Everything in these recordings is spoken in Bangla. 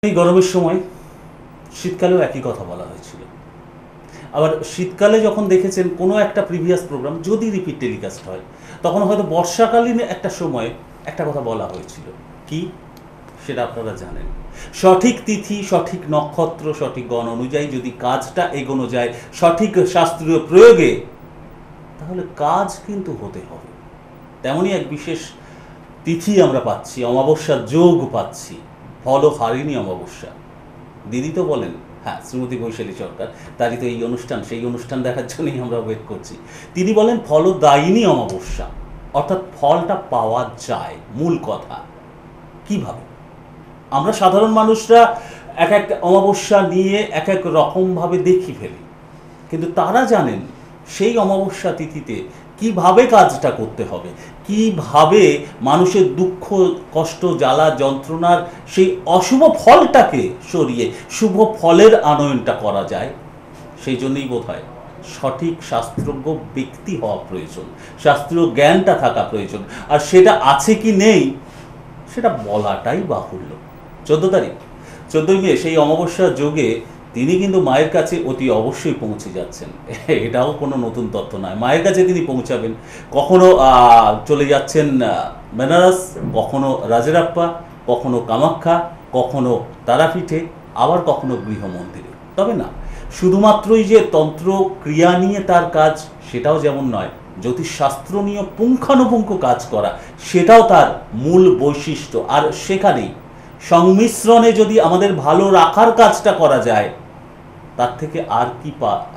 এই গরমের সময় শীতকালেও একই কথা বলা হয়েছিল। আবার শীতকালে যখন দেখেছেন কোনো একটা প্রিভিয়াস প্রোগ্রাম যদি রিপিট টেলিকাস্ট হয়, তখন হয়তো বর্ষাকালীন একটা সময় একটা কথা বলা হয়েছিল। কি সেটা আপনারা জানেন। সঠিক তিথি, সঠিক নক্ষত্র, সঠিক গণ অনুযায়ী যদি কাজটা এগোনো যায় সঠিক শাস্ত্রীয় প্রয়োগে, তাহলে কাজ কিন্তু হতে হবে। তেমনই এক বিশেষ তিথি আমরা পাচ্ছি, অমাবস্যার যোগ পাচ্ছি, ফলহারিণী অমাবস্যা। দিদি তো বলেন, হ্যাঁ, শ্রীমতী বৈশালী সরকার, তারই তো এই অনুষ্ঠান, সেই অনুষ্ঠান দেখার জন্যই আমরা ওয়েট করছি। তিনি বলেন ফলদায়িনী অমাবস্যা, অর্থাৎ ফলটা পাওয়া যায়। মূল কথা কিভাবে? আমরা সাধারণ মানুষরা এক এক অমাবস্যা নিয়ে এক এক রকমভাবে দেখি ফেলি, কিন্তু তারা জানেন সেই অমাবস্যা তিথিতে কিভাবে কাজটা করতে হবে, কিভাবে মানুষের দুঃখ, কষ্ট, জ্বালা, যন্ত্রণার সেই অশুভ ফলটাকে সরিয়ে শুভ ফলের আনয়নটা করা যায়। সেই জন্যই বোধ হয় সঠিক শাস্ত্রজ্ঞ ব্যক্তি হওয়া প্রয়োজন, শাস্ত্রীয় জ্ঞানটা থাকা প্রয়োজন। আর সেটা আছে কি নেই সেটা বলাটাই বাহুল্য। 14 তারিখ, 14ই মে, সেই অমাবস্যার যোগে তিনি কিন্তু মায়ের কাছে অতি অবশ্যই পৌঁছে যাচ্ছেন। এটাও কোনো নতুন তথ্য নয়। মায়ের কাছে তিনি পৌঁছাবেন। কখনো চলে যাচ্ছেন বেনারস, কখনো রাজরাপ্পা, কখনো কামাখ্যা, কখনো তারাপীঠে, আবার কখনো গৃহমন্দিরে। তবে না, শুধুমাত্রই যে তন্ত্র ক্রিয়া নিয়ে তার কাজ সেটাও যেমন নয়, জ্যোতিষশাস্ত্র নিয়ে পুঙ্খানুপুঙ্খ কাজ করা সেটাও তার মূল বৈশিষ্ট্য। আর সেখানেই সংমিশ্রণে যদি আমাদের ভালো রাখার কাজটা করা যায়, তার থেকে আর কি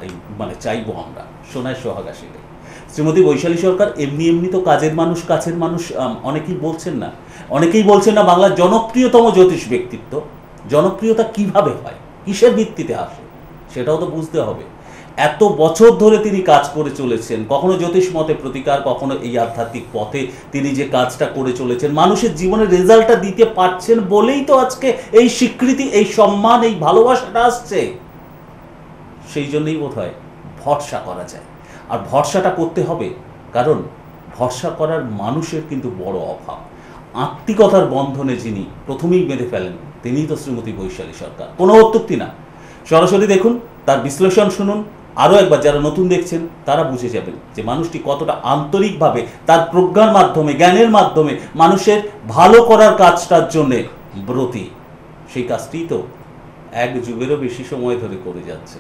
চাইবো আমরা? সোনায় সোহাগা সেটাই। শ্রীমতী বৈশালী সরকার এমনি এমনি তো কাজের মানুষ, কাছের মানুষ। অনেকেই বলছেন না বাংলার জনপ্রিয়তম জ্যোতিষ ব্যক্তিত্ব। জনপ্রিয়তা কিভাবে হয়, কিসের ভিত্তিতে আসে, সেটাও তো বুঝতে হবে। এত বছর ধরে তিনি কাজ করে চলেছেন, কখনো জ্যোতিষ মতে প্রতিকার, কখনো এই আধ্যাত্মিক পথে তিনি যে কাজটা করে চলেছেন, মানুষের জীবনের রেজাল্টটা দিতে পারছেন বলেই তো আজকে এই স্বীকৃতি, এই সম্মান, এই ভালোবাসাটা আসছে। সেই জন্যই বোধ হয় ভরসা করা যায়। আর ভরসাটা করতে হবে, কারণ ভরসা করার মানুষের কিন্তু বড় অভাব। আত্মিকতার বন্ধনে যিনি প্রথমেই বেঁধে ফেলেন, তিনিই তো শ্রীমতী বৈশালী সরকার। কোনো অত্যুক্তি না, সরাসরি দেখুন, তার বিশ্লেষণ শুনুন। আরও একবার যারা নতুন দেখছেন তারা বুঝে যাবেন যে মানুষটি কতটা আন্তরিকভাবে তার প্রজ্ঞার মাধ্যমে, জ্ঞানের মাধ্যমে মানুষের ভালো করার কাজটার জন্যে ব্রতী। সেই কাজটি তো এক যুগেরও বেশি সময় ধরে করে যাচ্ছে।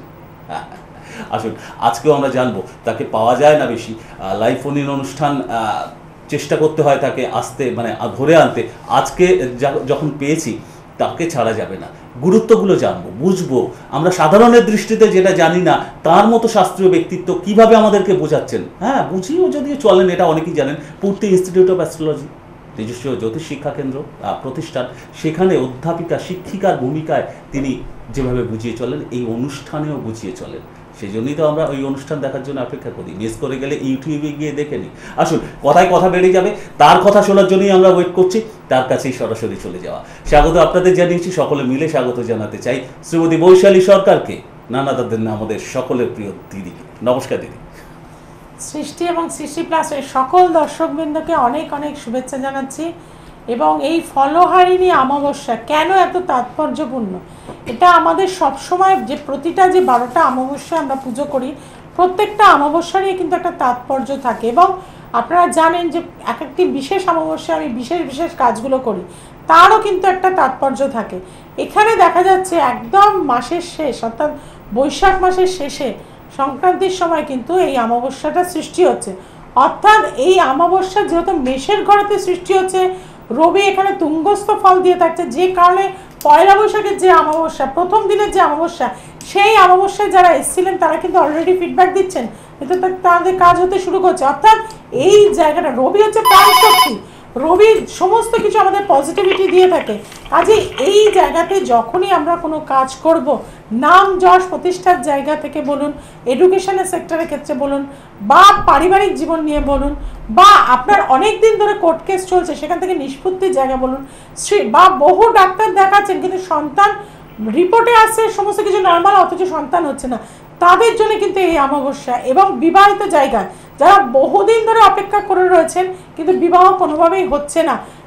আসুন, আজকেও আমরা জানবো তাকে পাওয়া যায় না বেশি। লাইভ ফোন ইন অনুষ্ঠান চেষ্টা করতে হয় তাকে আসতে, ধরে আনতে। আজকে যখন পেয়েছি, তাকে ছাড়া যাবে না। গুরুত্বগুলো জানবো, বুঝবো। আমরা সাধারণের দৃষ্টিতে যেটা জানি না, তার মতো শাস্ত্রীয় ব্যক্তিত্ব কিভাবে আমাদেরকে বোঝাচ্ছেন। হ্যাঁ, বুঝিও যদিও চলেন, এটা অনেকেই জানেন। পূর্তি ইনস্টিটিউট অফ অ্যাস্ট্রোলজি, নিজস্ব জ্যোতিষ শিক্ষা কেন্দ্র, প্রতিষ্ঠান, সেখানে অধ্যাপিকা, শিক্ষিকার ভূমিকায় তিনি যেভাবে বুঝিয়ে চলেন, এই অনুষ্ঠানেও বুঝিয়ে চলেন। সেই জন্যই তো আমরা ওই অনুষ্ঠান দেখার জন্য অপেক্ষা করি। মিস করে গেলে ইউটিউবে গিয়ে দেখে নিই। আসুন, কথায় কথা বেড়ে যাবে, তার কথা শোনার জন্যই আমরা ওয়েট করছি, তার কাছেই সরাসরি চলে যাওয়া। স্বাগত আপনাদের জানিয়েছি, সকলে মিলে স্বাগত জানাতে চাই শ্রীমতী বৈশালী সরকারকে, নানা তাদের না আমাদের সকলের প্রিয় দিদিকে। নমস্কার দিদি। সৃষ্টি এবং সৃষ্টি প্লাসের সকল দর্শকবৃন্দকে অনেক অনেক শুভেচ্ছা জানাচ্ছি। এবং এই ফলহারিণী অমাবস্যা কেন এত তাৎপর্যপূর্ণ, এটা আমাদের সবসময় যে প্রতিটা যে 12টা অমাবস্যা আমরা পুজো করি, প্রত্যেকটা অমাবস্যারই কিন্তু একটা তাৎপর্য থাকে। এবং আপনারা জানেন যে এক একটি বিশেষ অমাবস্যা আমি বিশেষ বিশেষ কাজগুলো করি, তারও কিন্তু একটা তাৎপর্য থাকে। এখানে দেখা যাচ্ছে একদম মাসের শেষ, অর্থাৎ বৈশাখ মাসের শেষে সংক্রান্তির সময় কিন্তু এই অমাবস্যাটা সৃষ্টি হচ্ছে। অর্থাৎ এই অমাবস্যা যেহেতু মেষের ঘরেতে সৃষ্টি হচ্ছে, রবি এখানে তুঙ্গস্থ ফল দিয়ে থাকছে, যে কারণে পয়লা বৈশাখের যে অমাবস্যা, প্রথম দিনের যে অমাবস্যা, সেই অমাবস্যায় যারা এসেছিলেন তারা কিন্তু অলরেডি ফিডব্যাক দিচ্ছেন, কিন্তু তাদের কাজ হতে শুরু করছে। অর্থাৎ এই জায়গাটা, রবি হচ্ছে প্রাণ শক্তি, রবি সমস্ত কিছু আমাদের পজিটিভিটি দিয়ে থাকে। কাজে এই জায়গাতে যখনই আমরা কোনো কাজ করব, নাম যশ প্রতিষ্ঠার জায়গা থেকে বলুন, এডুকেশনের সেক্টরের ক্ষেত্রে বলুন, বা পারিবারিক জীবন নিয়ে বলুন, বা আপনার অনেক দিন ধরে কোর্ট কেস চলছে সেখান থেকে নিষ্পত্তির জায়গা বলুন, বা বহু ডাক্তার দেখাচ্ছেন কিন্তু সন্তান রিপোর্টে আসছে সমস্ত কিছু নর্মাল, অথচ সন্তান হচ্ছে না, তাদের জন্য কিন্তু এই অমাবস্যা। এবং বিবাহিত জায়গায় যারা বহুদিন ধরে অপেক্ষা করে রয়েছেন কিন্তু বিবাহ কোনোভাবেই হচ্ছে না,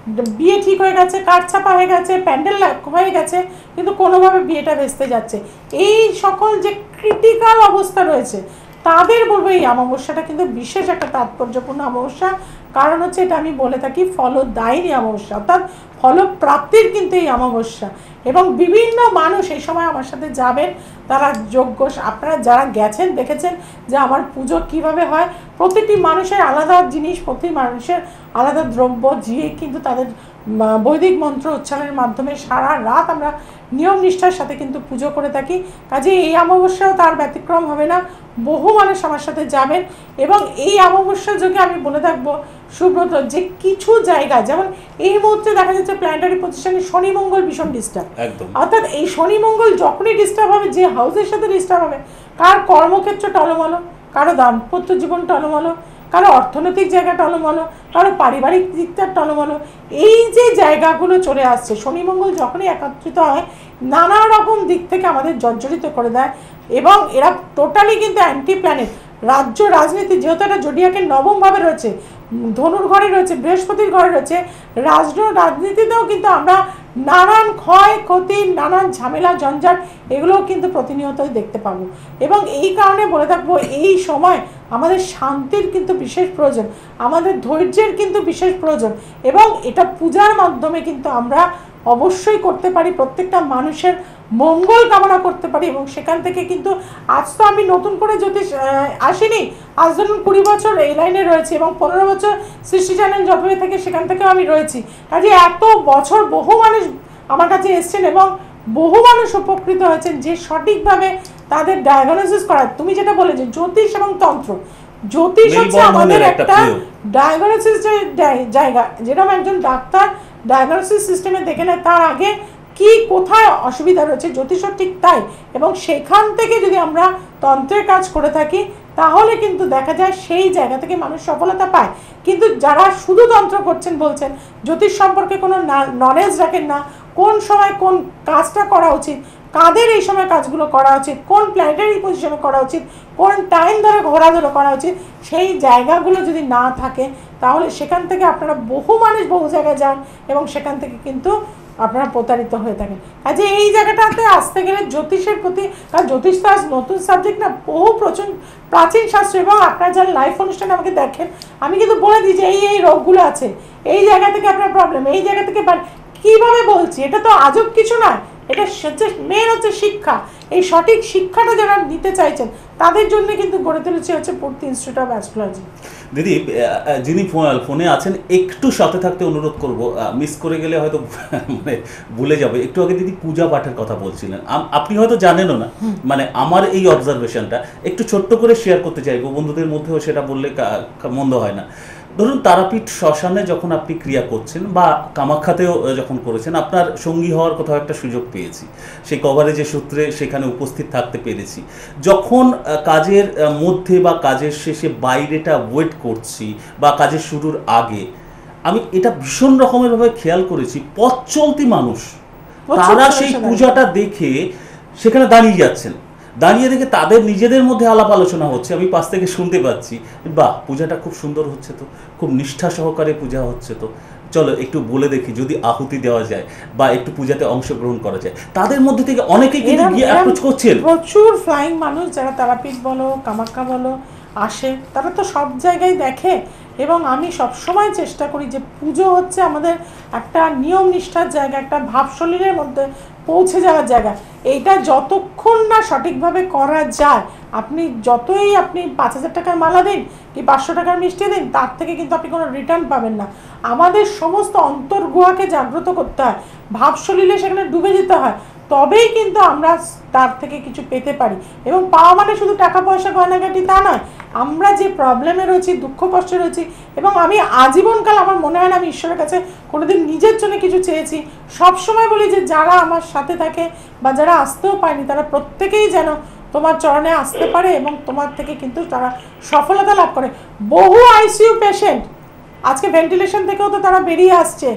বিয়ে ঠিক হয়ে গেছে, কাঠ ছাপা হয়ে গেছে, প্যান্ডেল হয়ে গেছে, কিন্তু কোনোভাবে বিয়েটা ভেস্তে যাচ্ছে। এই সকল যে ক্রিটিক্যাল অবস্থা রয়েছে তাদের বলবো এই অমাবস্যাটা কিন্তু বিশেষ একটা তাৎপর্যপূর্ণ অমাবস্যা। কারণ হচ্ছে এটা আমি বলে থাকি ফলদায়িনী অমাবস্যা, অর্থাৎ ফলপ্রাপ্তির কিন্তু এই অমাবস্যা। এবং বিভিন্ন মানুষ এই সময় আমার সাথে যাবেন, তারা যোগ্য, আপনারা যারা গেছেন দেখেছেন যে আমার পুজো কিভাবে হয়। প্রতিটি মানুষের আলাদা জিনিস, প্রতি মানুষের আলাদা দ্রব্য দিয়ে কিন্তু তাদের বৈদিক মন্ত্র উচ্চারণের মাধ্যমে সারা রাত আমরা নিয়ম নিষ্ঠার সাথে কিন্তু পুজো করে থাকি। কাজে এই অমাবস্যাও তার ব্যতিক্রম হবে না। বহু মানুষ আমার সাথে যাবেন এবং এই অমাবস্যা যোগে আমি বলে থাকবো সুব্রত, যে কিছু জায়গা যেমন এই মুহূর্তে দেখা যাচ্ছে প্ল্যানেটারি পজিশনে শনি মঙ্গল ভীষণ ডিস্টার্ব, অর্থাৎ এই শনি মঙ্গল যখনই ডিস্টার্ব হবে, যে হাউসের সাথে ডিস্টার্ব হবে, কার কর্মক্ষেত্র টলমলো, কারো দাম্পত্য জীবন টলমলো, কারো অর্থনৈতিক জায়গা টলমলো, কারো পারিবারিক দিকটা টলমলো। এই যে জায়গাগুলো চলে আসছে, শনি মঙ্গল যখনই একত্রিত হয় নানা রকম দিক থেকে আমাদের জর্জরিত করে দেয়। এবং এরা টোটালি কিন্তু অ্যান্টি প্ল্যানেট। রাজ্য রাজনীতি যেহেতু একটা জোডিয়াকের নবমভাবে রয়েছে, ধনুর ঘরে রয়েছে, বৃহস্পতির ঘরে রয়েছে, রাষ্ট্র রাজনীতিতেও কিন্তু আমরা নানান ক্ষয়ক্ষতি, নানান ঝামেলা ঝঞ্ঝাট এগুলোও কিন্তু প্রতিনিয়তই দেখতে পাবো। এবং এই কারণে বলে থাকবো এই সময় আমাদের শান্তির কিন্তু বিশেষ প্রয়োজন, আমাদের ধৈর্যের কিন্তু বিশেষ প্রয়োজন। এবং এটা পূজার মাধ্যমে কিন্তু আমরা অবশ্যই করতে পারি, প্রত্যেকটা মানুষের মঙ্গল কামনা করতে পারি। এবং সেখান থেকে কিন্তু আজ তো আমি নতুন করে জ্যোতিষ আসিনি, আজ ধরুন 20 বছর এই লাইনে রয়েছি এবং 15 বছর সৃষ্টি চ্যানেল যতই থেকে সেখান থেকেও আমি রয়েছি। কাজে এত বছর বহু মানুষ আমার কাছে এসছেন এবং বহু মানুষ উপকৃত হয়েছেন যে সঠিকভাবে তাদের ডায়াগনোসিস করা। তুমি যেটা বলে যে জ্যোতিষ এবং তন্ত্র, জ্যোতিষ হচ্ছে আমাদের একটা ডায়াগনোসিস জায়গা, যেরকম একজন ডাক্তার ডায়াগনোসিস সিস্টেমে দেখে নেয় তার আগে কি কোথায় অসুবিধা রয়েছে, জ্যোতিষও ঠিক তাই। এবং সেখান থেকে যদি আমরা তন্ত্রের কাজ করে থাকি তাহলে কিন্তু দেখা যায় সেই জায়গা থেকে মানুষ সফলতা পায়। কিন্তু যারা শুধু তন্ত্র করছেন, বলছেন জ্যোতিষ সম্পর্কে কোনো নলেজ রাখেন না, কোন সময় কোন কাজটা করা উচিত, কাদের এই সময় কাজগুলো করা উচিত, কোন প্ল্যানেটারি পজিশনে করা উচিত, কোন টাইম ধরে ঘোরাধুরা করা উচিত, সেই জায়গাগুলো যদি না থাকে তাহলে সেখান থেকে আপনারা বহু মানুষ বহু জায়গায় যান এবং সেখান থেকে কিন্তু আপনারা প্রতারিত হয়ে থাকেন। কাজে এই জায়গাটাতে আসতে গেলে জ্যোতিষের প্রতি, কারণ জ্যোতিষ তো আজ নতুন সাবজেক্ট না, বহু প্রাচীন শাস্ত্র। এবং আপনারা যারা লাইভ অনুষ্ঠানে আমাকে দেখেন আমি কিন্তু বলে দিই যে এই রোগগুলো আছে, এই জায়গা থেকে আপনার প্রবলেম, এই জায়গা থেকে কীভাবে বলছি, এটা তো আজব কিছু নয়, এটা হচ্ছে মেন হচ্ছে শিক্ষা। এই সঠিক শিক্ষাটা যারা নিতে চাইছেন তাদের জন্য কিন্তু গড়ে তুলেছে হচ্ছে পূর্তি ইনস্টিটিউট অফ অ্যাস্ট্রোলজি। দিদি, যিনি ফোনে আছেন একটু সাথে থাকতে অনুরোধ করব, মিস করে গেলে হয়তো মানে ভুলে যাবে। একটু আগে দিদি পূজা পাঠের কথা বলছিলেন, আপনি হয়তো জানেনও না, মানে আমার এই অবজারভেশনটা একটু ছোট্ট করে শেয়ার করতে চাইবো, বন্ধুদের মধ্যেও সেটা বললে মন্দ হয় না। ধরুন তারাপীঠ শ্মশানে যখন আপনি ক্রিয়া করছেন বা কামাখ্যাতেও যখন করেছেন, আপনার সঙ্গী হওয়ার কোথাও একটা সুযোগ পেয়েছি, সেই কভারেজের সূত্রে সেখানে উপস্থিত থাকতে পেরেছি। যখন কাজের মধ্যে বা কাজের শেষে বাইরেটা ওয়েট করছি বা কাজের শুরুর আগে, আমি এটা ভীষণ রকমেরভাবে খেয়াল করেছি, পথ চলতি মানুষ তারা সেই পূজাটা দেখে সেখানে দাঁড়িয়ে যাচ্ছেন, দাঁড়িয়ে দেখে তাদের নিজেদের মধ্যে আলাপ আলোচনা হচ্ছে, আমি পাশ থেকে শুনতে পাচ্ছি, বাহ পূজাটা খুব সুন্দর হচ্ছে তো, খুব নিষ্ঠা সহকারে পূজা হচ্ছে তো, চলো একটু বলে দেখি যদি আহুতি দেওয়া যায় বা একটু পূজাতে অংশগ্রহণ করা যায়। তাদের মধ্যে থেকে অনেকেই কিন্তু গিয়ে অ্যাপ্রোচ করছেন। প্রচুর ফ্লাইং মানুষ যারা তারাপীঠ বলো কামাখ্যা বলো আসে, তারা তো সব জায়গায় দেখে। এবং আমি সবসময় চেষ্টা করি যে পুজো হচ্ছে আমাদের একটা নিয়ম নিষ্ঠার জায়গা, একটা ভাবশলীলের মধ্যে পৌঁছে যাওয়ার জায়গা। এইটা যতক্ষণ না সঠিকভাবে করা যায়, আপনি যতই আপনি 5,000 টাকার মালা দিন কি 500 টাকার মিষ্টি দিন, তার থেকে কিন্তু আপনি কোনো রিটার্ন পাবেন না। আমাদের সমস্ত অন্তর্গুহাকে জাগ্রত করতে হয়, ভাবশলীলে সেখানে ডুবে যেতে হয়, তবেই কিন্তু আমরা তার থেকে কিছু পেতে পারি। এবং পাওয়া মানে শুধু টাকা পয়সা গয়নাগাটি তা নয়, আমরা যে প্রবলেমে রয়েছি, দুঃখ কষ্টে রয়েছি। এবং আমি আজীবনকাল আমার মনে হয় না আমি ঈশ্বরের কাছে কোনোদিন নিজের জন্য কিছু চেয়েছি। সবসময় বলি যে যারা আমার সাথে থাকে বা যারা আসতেও পায়নি তারা প্রত্যেকেই যেন তোমার চরণে আসতে পারে এবং তোমার থেকে কিন্তু তারা সফলতা লাভ করে। বহু আইসিইউ পেশেন্ট আজকে ভেন্টিলেশন থেকেও তো তারা বেরিয়ে আসছে,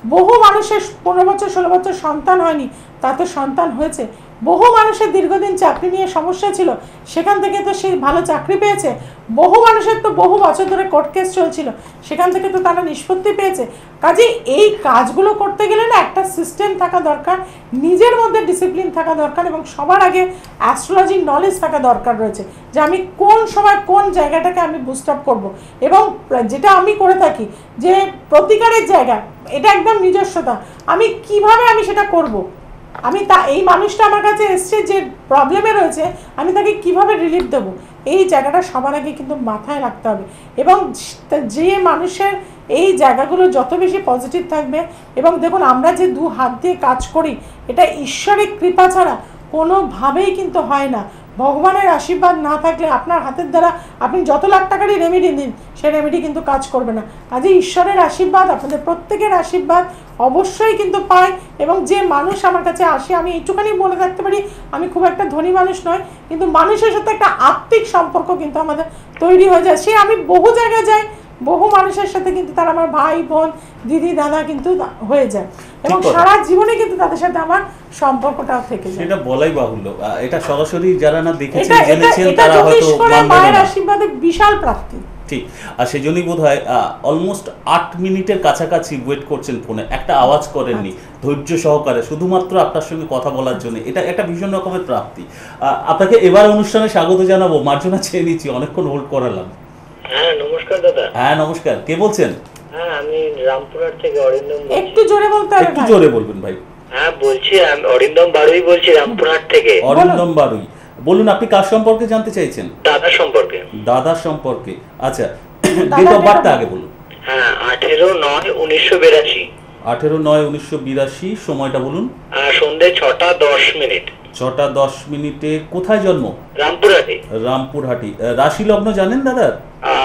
বহু মানুষের 15 বছর 16 বছর সন্তান হয়নি, তাতে সন্তান হয়েছে। বহু মানুষের দীর্ঘদিন চাকরি নিয়ে সমস্যা ছিল, সেখান থেকে তো সে ভালো চাকরি পেয়েছে। বহু মানুষের তো বহু বছর ধরে কোর্ট কেস চলছিল, সেখান থেকে তো তারা নিষ্পত্তি পেয়েছে। কাজে এই কাজগুলো করতে গেলে না একটা সিস্টেম থাকা দরকার, নিজের মধ্যে ডিসিপ্লিন থাকা দরকার, এবং সবার আগে অ্যাস্ট্রোলজির নলেজ থাকা দরকার রয়েছে যে আমি কোন সময় কোন জায়গাটাকে আমি বুস্ট আপ করবো। এবং যেটা আমি করে থাকি যে প্রতিকারের জায়গা, এটা একদম নিজস্বতা, আমি কিভাবে আমি সেটা করব। আমি এই মানুষটা আমার কাছে এসছে যে প্রবলেমে রয়েছে, আমি তাকে কিভাবে রিলিফ দেবো, এই জায়গাটা সবার আগে কিন্তু মাথায় রাখতে হবে। এবং যে মানুষের এই জায়গাগুলো যত বেশি পজিটিভ থাকবে, এবং দেখুন আমরা যে 2 হাত দিয়ে কাজ করি, এটা ঈশ্বরের কৃপা ছাড়া কোনোভাবেই কিন্তু হয় না। ভগবানের আশীর্বাদ না থাকলে আপনার হাতের দ্বারা আপনি যত লাখ টাকারই রেমেডি দিন, সেই রেমেডি কিন্তু কাজ করবে না। কাজে ঈশ্বরের আশীর্বাদ, আপনাদের প্রত্যেকের আশীর্বাদ অবশ্যই কিন্তু পাই। এবং যে মানুষ আমার কাছে আসে, আমি একটুখানি বলে রাখতে পারি, আমি খুব একটা ধনী মানুষ নয়, কিন্তু মানুষের সাথে একটা আত্মিক সম্পর্ক কিন্তু আমাদের তৈরি হয়ে যায়। সে আমি বহু জায়গায় যাই, বহু মানুষের সাথে কিন্তু তারা আমার ভাই বোন দিদি দাদা কিন্তু হয়ে যায়, এবং সারা জীবনে কিন্তু তাদের সাথে আমার সম্পর্কটাও থেকে যায়। সেটা বলাই বাহুল্য, এটা সরাসরি যারা না দেখেছেন জেনেছেন তারা হয়তো মায়ের আশীর্বাদে বিশাল প্রাপ্তি। ঠিক, আর সেই জন্যই বোধ হয় অলমোস্ট 8 মিনিটের কাছাকাছি ওয়েট করছেন ফোনে, একটা আওয়াজ করেননি, ধৈর্য সহকারে শুধুমাত্র আপনার সঙ্গে কথা বলার জন্য। এটা একটা ভীষণ রকমের প্রাপ্তি। আপনাকে এবার অনুষ্ঠানে স্বাগত জানাবো। মার্জনা চেয়ে নিচ্ছি, অনেকক্ষণ হোল্ড করালাম। হ্যাঁ নমস্কার দাদা। হ্যাঁ নমস্কার, কে বলছেন? হ্যাঁ আমি রামপুরহাট থেকে অরিন্দম বলছি। একটু জোরে বলতে হবে, একটু জোরে বলবেন ভাই। হ্যাঁ বলছি, আমি অরিন্দম বাড়ুই বলছি রামপুরহাট থেকে। অরিন্দম বাড়ুই, বলুন আপনি কার সম্পর্কে জানতে চাইছেন? দাদা সম্পর্কে। দাদার সম্পর্কে, আচ্ছা। ডেট অফ বার্থটা আগে বলুন। হ্যাঁ 18/9/1982। 18/9/1982, সময়টা বলুন। সন্ধ্যে 6:10। 6:10 কোথায় জন্ম? রামপুরহাটে। রামপুরহাটি। রাশি লগ্ন জানেন দাদার?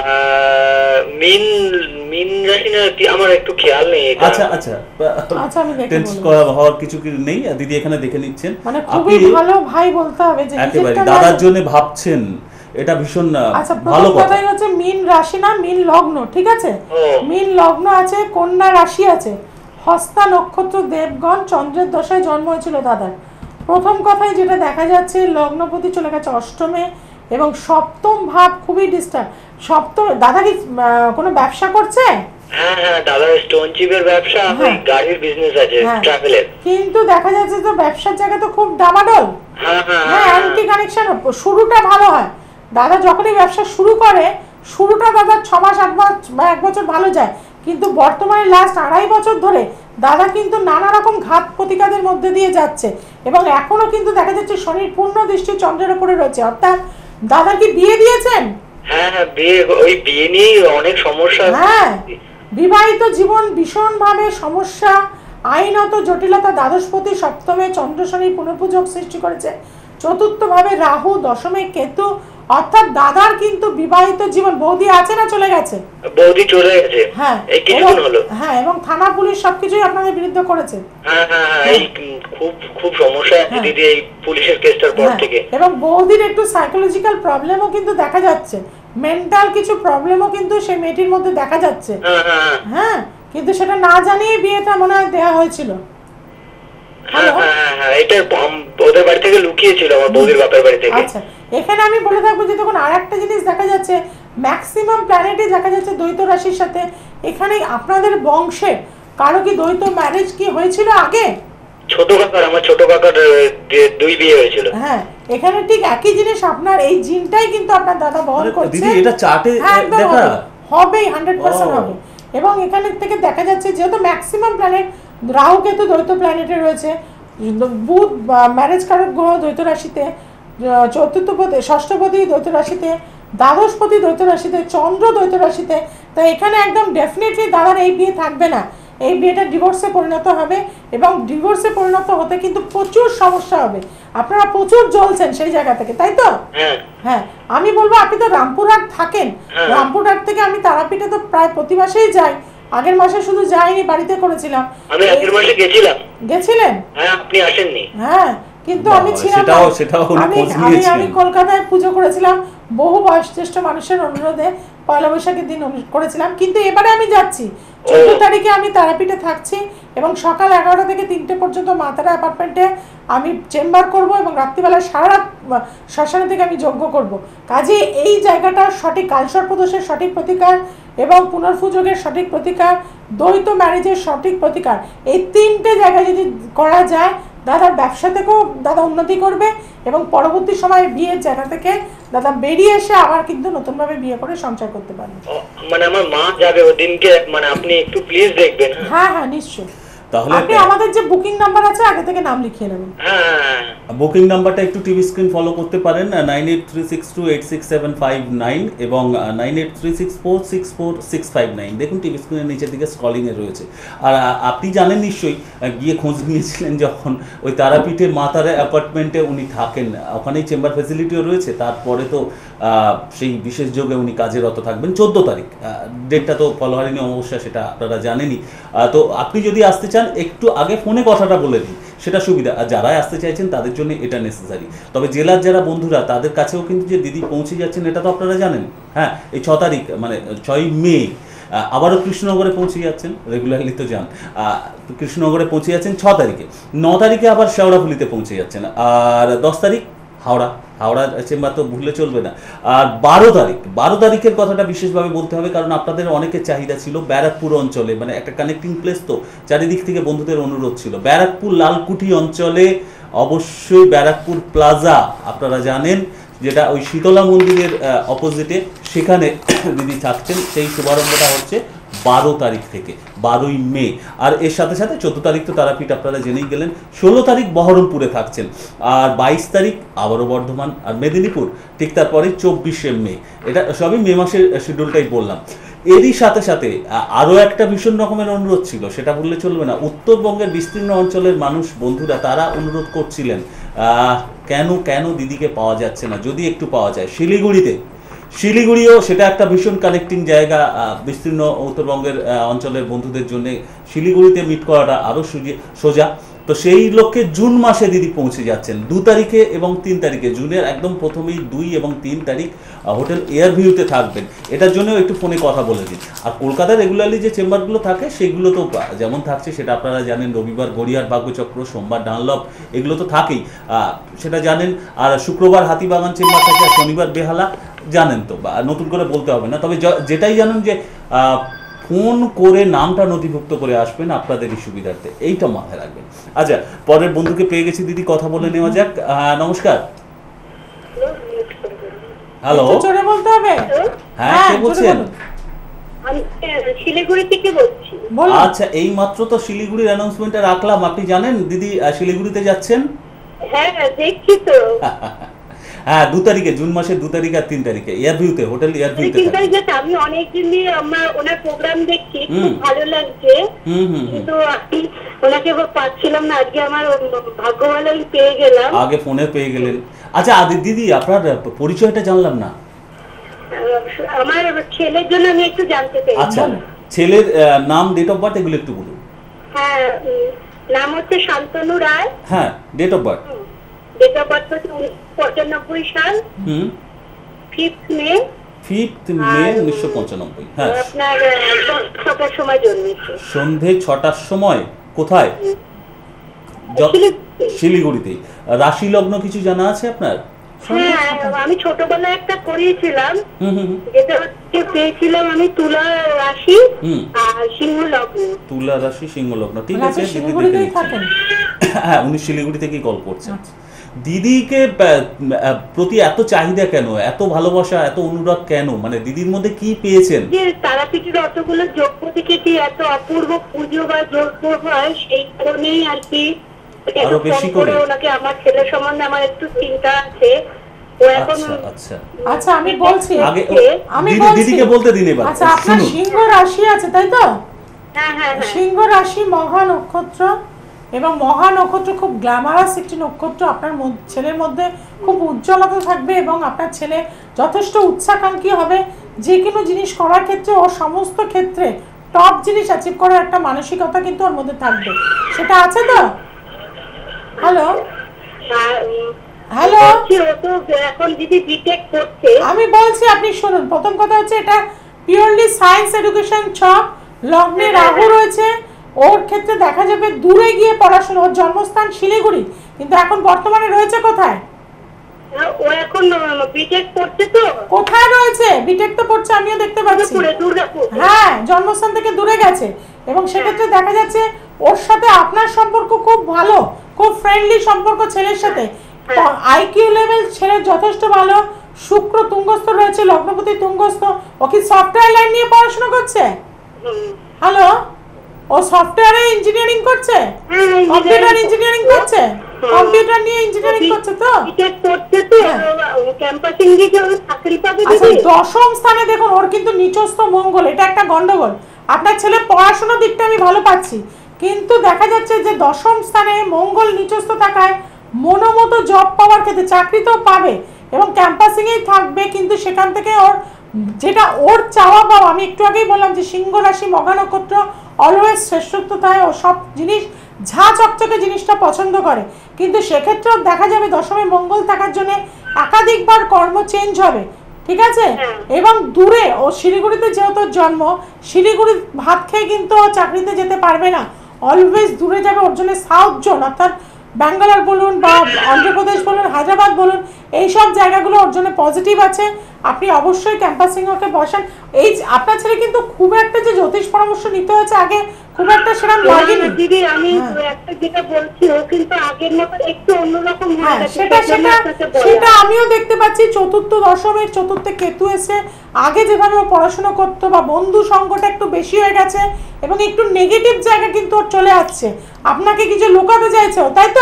মিন মিন রাশি না কি, আমার একটু খেয়াল নেই এটা। আচ্ছা আচ্ছা, আমি দেখে টেন্স হওয়ার কিছু নেই, দিদি এখানে দেখে নিচ্ছেন। মানে খুবই ভালো ভাই বলতে হবে যে একেবারে দাদার জন্য ভাবছেন, এটা ভীষণ ভালো কথা। কথাই হচ্ছে মীন রাশি না মীন লগ্ন, ঠিক আছে? মীন লগ্ন আছে, কন্যা রাশি আছে, হস্তা নক্ষত্র, দেবগণ, চন্দ্রের দশায় জন্ম হয়েছিল দাদার। প্রথম কথাই যেটা দেখা যাচ্ছে, লগ্নপতি চলে গেছে অষ্টমে, এবং সপ্তম ভাব খুবই ডিস্টার্ব। সপ্তম, দাদা কি কোনো ব্যবসা করছে? হ্যাঁ হ্যাঁ দাদা স্টোন চিপের ব্যবসা, গাড়ির বিজনেস আছে, ট্রাভেলের। কিন্তু দেখা যাচ্ছে তো ব্যবসার জায়গা তো খুব ডামাডোল। হ্যাঁ অ্যান্টি কানেকশন, শুরুটা ভালো হয়। দাদা যখনই ব্যবসা শুরু করে, শুরুটা দাদার 6 মাস 8 মাস বা 1 বছর ভালো যায়, কিন্তু বর্তমানে লাস্ট 2.5 বছর ধরে দাদা কিন্তু নানা রকম ঘাত প্রতিঘাতের মধ্যে দিয়ে যাচ্ছে। এবং এখনো কিন্তু দেখা যাচ্ছে শনির পূর্ণ দৃষ্টি চন্দ্রের উপরে রয়েছে। অর্থাৎ দাদা কি বিয়ে দিয়েছেন? হ্যাঁ হ্যাঁ বিয়ে, ওই বিয়ে নিয়ে অনেক সমস্যা। হ্যাঁ, বিবাহিত জীবন ভীষণভাবে সমস্যা, আইনত জটিলতা। দ্বাদশপতি সপ্তমে চন্দ্র শনি পুনঃপুজক সৃষ্টি করেছে, চতুর্থভাবে রাহু, দশমে কেতু। অর্থাৎ দাদার কিন্তু বিবাহিত জীবন, বৌদি আছে না চলে গেছে? বৌদি চলে গেছে। হ্যাঁ এই কিছুদিন হলো। হ্যাঁ, এবং থানা পুলিশ সবকিছুই আপনাদের বিরুদ্ধে করেছে। হ্যাঁ হ্যাঁ হ্যাঁ, এই খুব খুব সমস্যা আছে দিদি এই পুলিশের কেসটার পর থেকে। এবং বৌদির একটু সাইকোলজিক্যাল প্রবলেমও কিন্তু দেখা যাচ্ছে, মেন্টাল কিছু প্রবলেমও কিন্তু সেই মেয়েটির মধ্যে দেখা যাচ্ছে। হ্যাঁ, কিন্তু সেটা না জানিয়ে বিয়েটা মনে হয় দেওয়া হয়েছিল। এটা ওদের বাড়ি থেকে লুকিয়েছিল, আমার বৌদির বাপের বাড়ি থেকে। আচ্ছা, এখানে আমি বলে থাকবো যে দেখুন আরেকটা জিনিস দেখা যাচ্ছে, ম্যাক্সিমাম প্ল্যানেটে দেখা যাচ্ছে দ্বৈত রাশির সাথে। এখানে আপনাদের বংশে কারো কি দ্বৈত ম্যারেজ কি হয়েছিল আগে? ছোট কাকার, আমার ছোট কাকার 2 বিয়ে হয়েছিল। হ্যাঁ, এখানে ঠিক একই জিনিস, আপনার এই জিনটাই কিন্তু আপনার দাদা বহন করছে। দিদি এটা চার্টে দেখা হবে, 100% হবে। এবং এখানে থেকে দেখা যাচ্ছে যেহেতু ম্যাক্সিমাম প্ল্যানেট রাহু কেতু দ্বৈত প্ল্যানেটে রয়েছে, বুধ ম্যারেজ কারক গ্রহ দ্বৈত রাশিতে, চতুর্থপতি ষষ্ঠপতি দ্বৈত রাশিতে, দ্বাদশপতি দ্বৈত রাশিতে, চন্দ্র দ্বৈত রাশিতে। তো এখানে একদম ডেফিনেটলি দাদার এই বিয়ে থাকবে না, এই বিয়েটা ডিভোর্সে পরিণত হবে। এবং ডিভোর্সে পরিণত হতে কিন্তু প্রচুর সমস্যা হবে, আপনারা প্রচুর জ্বলছেন সেই জায়গা থেকে, তাই তো? হ্যাঁ, আমি বলবো আপনি তো রামপুরহাট থাকেন, রামপুরহাট থেকে আমি তারাপীঠে তো প্রায় প্রতি মাসেই যাই। আগের মাসে শুধু যাইনি, বাড়িতে করেছিলাম। আমি আগের মাসে গেছিলাম। গেছিলেন? হ্যাঁ, আপনি আসেননি। হ্যাঁ, কিন্তু আমি বাবা, ছিলাম সেটাও উনি আমি খোঁজ আমি নিয়েছেন। আমি কলকাতায় পুজো করেছিলাম, বহু বয়োজ্যেষ্ঠ মানুষের অনুরোধে পয়লা বৈশাখের দিন করেছিলাম, কিন্তু এবারে আমি যাচ্ছি 14 তারিখে আমি তারাপীঠে থাকছি এবং সকাল 11টা থেকে 3টে পর্যন্ত মা তারা অ্যাপার্টমেন্টে আমি চেম্বার করব এবং রাত্রিবেলা সারা রাত শ্মশানে থেকে আমি যজ্ঞ করব। কাজে এই জায়গাটা সঠিক কালসর্পদোষের সঠিক প্রতিকার এবং পুনর্পুজোগের সঠিক প্রতিকার, দ্বৈত ম্যারেজের সঠিক প্রতিকার, এই 3টে জায়গায় যদি করা যায় দাদার ব্যবসা থেকেও দাদা উন্নতি করবে এবং পরবর্তী সময়ে বিয়ের জায়গা থেকে দাদা বেরিয়ে এসে আবার কিন্তু নতুনভাবে বিয়ে করে সংসার করতে পারবে। মানে আমার মা যাবে ওদিনকে, মানে আপনি একটু প্লিজ দেখবেন। হ্যাঁ হ্যাঁ নিশ্চয়ই। তাহলে আপনি আমাদের যে বুকিং নাম্বার আছে আগে থেকে নাম লিখিয়ে নেবেন। হ্যাঁ, বুকিং নাম্বারটা একটু টিভি স্ক্রিন ফলো করতে পারেন, 9836286759 এবং 9836464659। দেখুন টিভি স্ক্রিনের নিচের দিকে স্ক্রলিংয়ে রয়েছে। আর আপনি জানেন নিশ্চয়ই, গিয়ে খোঁজ নিয়েছিলেন যখন, ওই তারাপীঠে মা তারা অ্যাপার্টমেন্টে উনি থাকেন, ওখানেই চেম্বার ফ্যাসিলিটিও রয়েছে। তারপরে তো সেই বিশেষ যোগে উনি কাজে রত থাকবেন 14 তারিখ। ডেটটা তো ফলোহারিণী অমাবস্যা, সেটা আপনারা জানেনই। তো আপনি যদি আসতে চান একটু আগে ফোনে কথাটা বলে দিন, সেটা সুবিধা। আর যারা আসতে চাইছেন তাদের জন্য এটা নেসেসারি। তবে জেলার যারা বন্ধুরা তাদের কাছেও কিন্তু যে দিদি পৌঁছে যাচ্ছেন এটা তো আপনারা জানেন। হ্যাঁ, এই 6 তারিখ মানে 6 মে আবারও কৃষ্ণনগরে পৌঁছে যাচ্ছেন, রেগুলারলি তো যান। কৃষ্ণনগরে পৌঁছে যাচ্ছেন 6 তারিখে, 9 তারিখে আবার শেওড়াফুলিতে পৌঁছে যাচ্ছেন, আর 10 তারিখ হাওড়ার চেম্বার তো ভুললে চলবে না। আর 12 তারিখের কথাটা বিশেষভাবে বলতে হবে, কারণ আপনাদের অনেকের চাহিদা ছিল ব্যারাকপুর অঞ্চলে, মানে একটা কানেক্টিং প্লেস, তো চারিদিক থেকে বন্ধুদের অনুরোধ ছিল ব্যারাকপুর লালকুঠি অঞ্চলে অবশ্যই ব্যারাকপুর প্লাজা আপনারা জানেন, যেটা ওই শীতলা মন্দিরের অপোজিটে, সেখানে দিদি থাকছেন। সেই শুভারম্ভটা হচ্ছে 12 তারিখ থেকে, 12ই মে। আর এর সাথে সাথে 14 তারিখ তো তারাপীঠ আপনারা জেনেই গেলেন, 16 তারিখ বহরমপুরে থাকছেন, আর 22 তারিখ আবারও বর্ধমান আর মেদিনীপুর, ঠিক তারপরে 24শে মে। এটা সবই মে মাসের শিডিউলটাই বললাম। এরই সাথে সাথে আরও একটা ভীষণ রকমের অনুরোধ ছিল, সেটা বললে চলবে না। উত্তরবঙ্গের বিস্তীর্ণ অঞ্চলের মানুষ বন্ধুরা তারা অনুরোধ করছিলেন, কেন দিদিকে পাওয়া যাচ্ছে না, যদি একটু পাওয়া যায় শিলিগুড়িও সেটা একটা ভীষণ কানেক্টিং জায়গা বিস্তীর্ণ উত্তরবঙ্গের অঞ্চলের বন্ধুদের জন্য। শিলিগুড়িতে মিট করাটা আরও সোজা। তো সেই লক্ষ্যে জুন মাসে দিদি পৌঁছে যাচ্ছেন 2 তারিখে এবং 3 তারিখে। জুনের একদম প্রথমেই 2 এবং 3 তারিখ হোটেল এয়ার ভিউতে থাকবেন। এটার জন্যও একটু ফোনে কথা বলে দিন। আর কলকাতায় রেগুলারলি যে চেম্বারগুলো থাকে সেগুলো তো যেমন থাকছে সেটা আপনারা জানেন, রবিবার গড়িয়ার ভাগ্যচক্র, সোমবার ডানলপ, এগুলো তো থাকেই, সেটা জানেন। আর শুক্রবার হাতিবাগান চেম্বার থাকে, আর শনিবার বেহালা, জানেন তো, নতুন করে বলতে হবে না। তবে যেটাই জানেন যে ফোন করে নামটা নথিভুক্ত করে আসবেন আপনাদেরই সুবিধার্থে, এইটা মাথায় রাখবেন। আচ্ছা, পরের বন্ধুকে পেয়ে গেছি দিদি, কথা বলে নেওয়া যাক। নমস্কার। হ্যালো, জোরে বলতে হবে। হ্যাঁ, কে বলছেন? আমি শিলিগুড়ি থেকে বলছি। আচ্ছা, এই মাত্র তো শিলিগুড়ির অ্যানাউন্সমেন্টটা রাখলাম, আপনি জানেন দিদি শিলিগুড়িতে যাচ্ছেন? হ্যাঁ দেখছি তো। হ্যাঁ, 2 তারিখে, জুন মাসের 2 তারিখ আর 3 তারিখে এয়ারভিউতে, হোটেল এয়ারভিউতে। আমি অনেকদিন দিয়ে ওনার প্রোগ্রাম দেখছি, খুব ভালো লাগছে, কিন্তু আমি ওনাকে পাচ্ছিলাম না। আজকে আমার ভাগ্য ভালো, পেয়ে গেলাম। আগে ফোনে পেয়ে গেলেন। আচ্ছা দিদি, আপনার পরিচয়টা জানলাম না। আমার ছেলের জন্য আমি একটু জানতে চাই। আচ্ছা, ছেলের নাম, ডেট অফ বার্থ এগুলো একটু বলুন। হ্যাঁ, নাম হচ্ছে শান্তনু রায়। হ্যাঁ, date of birth? Date of birth হচ্ছে 1995 সাল, 5th মে 1995। হ্যাঁ, আপনার 6টার সময় জন্মেছে। সন্ধে 6টার সময়। কোথায়? শিলিগুড়িতে। রাশি লগ্ন কিছু জানা আছে আপনার? হ্যাঁ, আমি ছোটবেলায় একটা করিয়েছিলাম, যেটা হচ্ছে পেয়েছিলাম আমি তুলা রাশি আর সিংহ লগ্ন। তুলা রাশি, সিংহ লগ্ন, ঠিক আছে। হ্যাঁ, উনি শিলিগুড়ি থেকেই কল করছেন। দিদিকে প্রতি এত চাহিদা কেন, এত ভালোবাসা, এত অনুরাগ কেন, মানে দিদির মধ্যে কি পেয়েছেন? যে তারাপীঠের অতগুলো যজ্ঞ থেকে যে এত অপূর্ব পুজো বা যজ্ঞ হয়, সেই কারণেই আর কি আরো বেশি করে ওনাকে, আমার ছেলে সম্বন্ধে আমার একটু চিন্তা আছে। আচ্ছা, আমি বলছি, দিদিকে বলতে দিন এবার। আচ্ছা, আপনার সিংহ রাশি আছে তাই তো? হ্যাঁ, সিংহ রাশি মহা নক্ষত্র, এবং মহা নক্ষত্র খুব গ্ল্যামারাস একটি নক্ষত্র। আপনার ছেলের মধ্যে খুব উজ্জ্বলতা থাকবে এবং আপনার ছেলে যথেষ্ট উচ্চাকাঙ্ক্ষী হবে। যে কোনো জিনিস করার ক্ষেত্রে ও সমস্ত ক্ষেত্রে টপ জিনিস অ্যাচিভ করার একটা মানসিকতা কিন্তু ওর মধ্যে থাকবে। সেটা আছে তো? হ্যালো, হ্যালো, ও তো এখন দিদি বিটেক করছে। আমি বলছি আপনি শুনুন। প্রথম কথা হচ্ছে এটা পিওরলি সায়েন্স এডুকেশন ছক, লগ্নে রাহু রয়েছে। ওর ক্ষেত্রে দেখা যাবে দূরে গিয়ে পড়াশোনা। ওর জন্মস্থান শিলিগুড়ি, কিন্তু এখন বর্তমানে রয়েছে কোথায়? ও এখন বিটেক করছে। তো কোথায় রয়েছে? বিটেক তো পড়ছে, আমিও দেখতে পাচ্ছি। দুর্গাপুর। হ্যাঁ, জন্মস্থান থেকে দূরে গেছে এবং সেক্ষেত্রে দেখা যাচ্ছে ওর সাথে আপনার সম্পর্ক খুব ভালো, খুব ফ্রেন্ডলি সম্পর্ক ছেলের সাথে। আইকিউ লেভেল ছেলের যথেষ্ট ভালো। শুক্র তুঙ্গস্থ রয়েছে, লগ্নপতি তুঙ্গস্থ। ও কি সফটওয়্যার লাইন নিয়ে পড়াশোনা করছে? হ্যালো, ও সফটওয়্যারে ইঞ্জিনিয়ারিং করছে, কম্পিউটার ইঞ্জিনিয়ারিং করছে, কম্পিউটার নিয়ে ইঞ্জিনিয়ারিং করছে। তো বিটেক করছে তো ক্যাম্পাসিং দিয়ে চাকরি পাবে। আচ্ছা, দশম স্থানে দেখুন ওর কিন্তু নিচস্থ মঙ্গল, এটা একটা গন্ডগোল। আপনার ছেলে পড়াশোনার দিকটা আমি ভালো পাচ্ছি, কিন্তু দেখা যাচ্ছে যে দশম স্থানে মঙ্গল নিচস্থ থাকায় মনোমতো জব পাওয়ার ক্ষেত্রে চাকরি তো পাবে এবং ক্যাম্পাসিংয়েই থাকবে, কিন্তু সেখান থেকে ওর যেটা ওর চাওয়া পাওয়া, আমি একটু আগেই বললাম যে সিংহ রাশি মঘা নক্ষত্র অলওয়েজ শ্রেষ্ঠত্ব দেয়। ও সব জিনিস ঝা চকচকে জিনিসটা পছন্দ করে, কিন্তু সেক্ষেত্রেও দেখা যাবে দশমে মঙ্গল থাকার জন্য একাধিকবার কর্ম চেঞ্জ হবে। ঠিক আছে, এবং দূরে ও শিলিগুড়িতে যেহেতু জন্ম, শিলিগুড়ির ভাত খেয়ে কিন্তু ও চাকরিতে যেতে পারবে না। অলওয়েজ দূরে যাবে। ওর জন্য সাউথ জোন অর্থাৎ ব্যাঙ্গালোর বলুন বা অন্ধ্রপ্রদেশ বলুন, হায়দ্রাবাদ বলুন, এইসব জায়গাগুলো ওর জন্য পজিটিভ আছে। আপনি অবশ্যই ক্যাম্পাসিং ওকে বসান। এই আপনার ছেলে কিন্তু খুব একটা যে জ্যোতিষ পরামর্শ নিতে হয়েছে আগে, খুব একটা সেরকম লাগেনি দিদি। আমি একটা যেটা বলছি, ও কিন্তু আগের মতো একটু অন্যরকম হয়ে হ্যাঁ, গেছে। সেটা আমিও দেখতে পাচ্ছি। চতুর্থ দশমের চতুর্থে কেতু এসে আগে যেভাবে ও পড়াশোনা করতো বা বন্ধু সঙ্গটা একটু বেশি হয়ে গেছে এবং একটু নেগেটিভ জায়গা কিন্তু ওর চলে আসছে। আপনাকে কিছু লুকাতে চাইছে ও, তাই তো?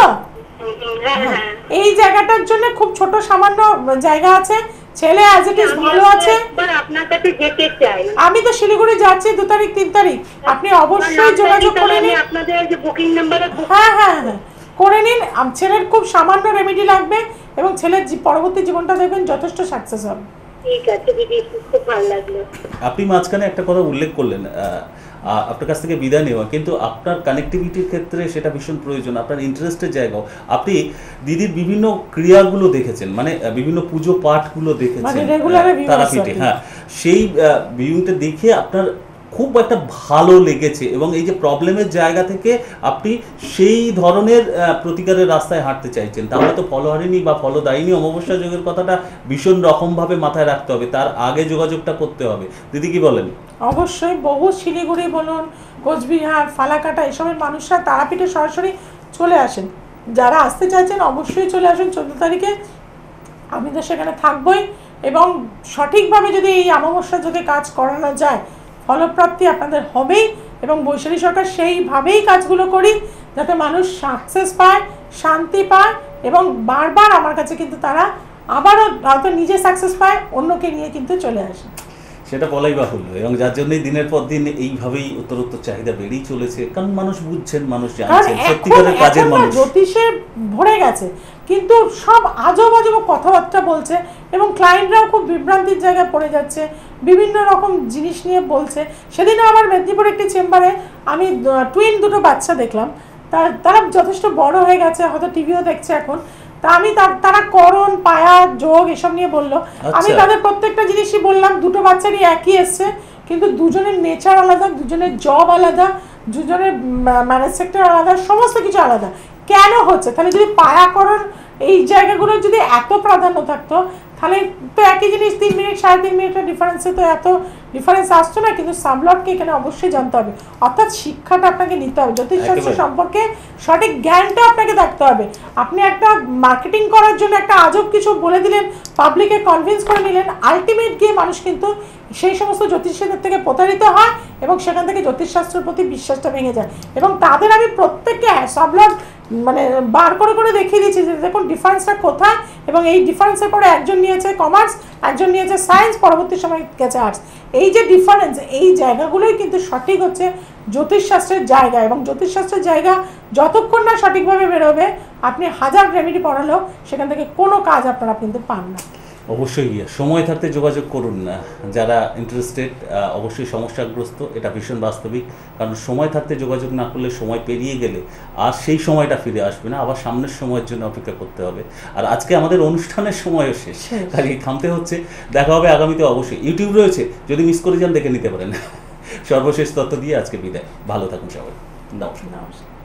এই জায়গাটার জন্য খুব ছোট সামান্য জায়গা আছে। ছেলে অ্যাজ ইট ইজ ভালো আছে। আপনার কাছে যেতে চাই। আমি তো শিলিগুড়ি যাচ্ছি 2 তারিখ 3 তারিখ। আপনি অবশ্যই যোগাযোগ করে নিন। আপনাদের যে বুকিং নাম্বারে হ্যাঁ হ্যাঁ হ্যাঁ করে নিন। ছেলের খুব সামান্য রেমেডি লাগবে এবং ছেলের পরবর্তী জীবনটা দেখবেন যথেষ্ট সাকসেস হবে। ঠিক আছে দিদি, খুব ভালো লাগলো। আপনি মাঝখানে একটা কথা উল্লেখ করলেন, আপনার কাছ থেকে বিদায় নেওয়া, কিন্তু আপনার কানেক্টিভিটির ক্ষেত্রে সেটা ভীষণ প্রয়োজন। আপনার ইন্টারেস্টের জায়গাও আপনি দিদির বিভিন্ন ক্রিয়াগুলো দেখেছেন, মানে বিভিন্ন পুজো পাঠগুলো দেখেছেন তারাপীঠে। হ্যাঁ, সেই ভিউটা দেখে আপনার খুব একটা ভালো লেগেছে এবং এই যে প্রবলেমের জায়গা থেকে আপনি সেই ধরনের প্রতিকারের রাস্তায় হাঁটতে চাইছেন। তাহলে তো ফলহারিণী বা ফলদায়িনী অমাবস্যা যোগের কথাটা ভীষণ রকমভাবে মাথায় রাখতে হবে, তার আগে যোগাযোগটা করতে হবে। দিদি কি বলেন? অবশ্যই বহু শিলিগুড়ি বলুন, কোচবিহার, ফালাকাটা এসবের মানুষরা তারাপীঠে সরাসরি চলে আসেন। যারা আসতে চাইছেন অবশ্যই চলে আসুন 14 তারিখে। আমি তো সেখানে থাকবই এবং সঠিকভাবে যদি এই অমাবস্যা যোগে কাজ করানো যায় ফলপ্রাপ্তি আপনাদের হবেই। এবং বৈশালী সরকার সেইভাবেই কাজগুলো করি যাতে মানুষ সাকসেস পায়, শান্তি পায় এবং বারবার আমার কাছে কিন্তু তারা আবারও হয়তো নিজে সাকসেস পায়, অন্যকে নিয়ে কিন্তু চলে আসে। সেটা বলাই বাহুল্য এবং যার জন্যই দিনের পর দিন এইভাবেই উত্তরোত্তর চাহিদা বেড়েই চলেছে। কারণ মানুষ বুঝছেন, মানুষ জানছেন, সত্যিকারের কাজের মানুষ। জ্যোতিষে ভরে গেছে কিন্তু সব আজব আজব কথাবার্তা বলছে এবং ক্লায়েন্টরাও খুব বিভ্রান্তির জায়গায় পড়ে যাচ্ছে, বিভিন্ন রকম জিনিস নিয়ে বলছে। সেদিনও আমার মেদিনীপুর একটি চেম্বারে আমি টুইন দুটো বাচ্চা দেখলাম। তারা যথেষ্ট বড় হয়ে গেছে, হয়তো টিভিও দেখছে এখন। তা আমি তারা করণ, পায়া, যোগ এসব নিয়ে বললো। আমি তাদের প্রত্যেকটা জিনিসই বললাম। দুটো বাচ্চারই একই এসছে, কিন্তু দুজনের নেচার আলাদা, দুজনের জব আলাদা, দুজনের ম্যারেজ সেক্টর আলাদা, সমস্ত কিছু আলাদা। কেন হচ্ছে? তাহলে যদি পায়াকরণ এই জায়গাগুলো যদি এত প্রাধান্য থাকতো তাহলে তো একই জিনিস 3 মিনিট 3.5 মিনিটের ডিফারেন্সে তো এত ডিফারেন্স আসতো না। কিন্তু সাবলটকে এখানে অবশ্যই জানতে হবে, অর্থাৎ শিক্ষাটা আপনাকে নিতে হবে, জ্যোতিষশাস্ত্র সম্পর্কে সঠিক জ্ঞানটা আপনাকে থাকতে হবে। আপনি একটা মার্কেটিং করার জন্য একটা আজব কিছু বলে দিলেন, পাবলিকে কনভিন্স করে নিলেন, আলটিমেট গিয়ে মানুষ কিন্তু সেই সমস্ত জ্যোতিষীদের থেকে প্রতারিত হয় এবং সেখান থেকে জ্যোতিষশাস্ত্রের প্রতি বিশ্বাসটা ভেঙে যায়। এবং তাদের আমি প্রত্যেককে সাবলট মানে বার করে করে দেখিয়ে দিচ্ছি যে দেখুন ডিফারেন্সটা কোথায়। এবং এই ডিফারেন্সের পরে একজন নিয়েছে কমার্স, একজন নিয়েছে সায়েন্স, পরবর্তী সময় গেছে আর্টস। এই যে ডিফারেন্স, এই জায়গাগুলোই কিন্তু সঠিক হচ্ছে জ্যোতিষশাস্ত্রের জায়গা। এবং জ্যোতিষশাস্ত্রের জায়গা যতক্ষণ না সঠিকভাবে বেরোবে, আপনি হাজার রেমেডি পড়ালেও সেখান থেকে কোনো কাজ আপনারা কিন্তু পান না। অবশ্যই সময় থাকতে যোগাযোগ করুন না, যারা ইন্টারেস্টেড। অবশ্যই সমস্যাগ্রস্ত, এটা ভীষণ বাস্তবিক, কারণ সময় থাকতে যোগাযোগ না করলে সময় পেরিয়ে গেলে আর সেই সময়টা ফিরে আসবে না, আবার সামনের সময়ের জন্য অপেক্ষা করতে হবে। আর আজকে আমাদের অনুষ্ঠানের সময়ও শেষ, খালি থামতে হচ্ছে। দেখা হবে আগামীতে, অবশ্যই ইউটিউব রয়েছে, যদি মিস করে যান দেখে নিতে পারেন। সর্বশেষ তথ্য দিয়ে আজকে বিদায়, ভালো থাকুন সবাই, নমস্কার। নমস্কার।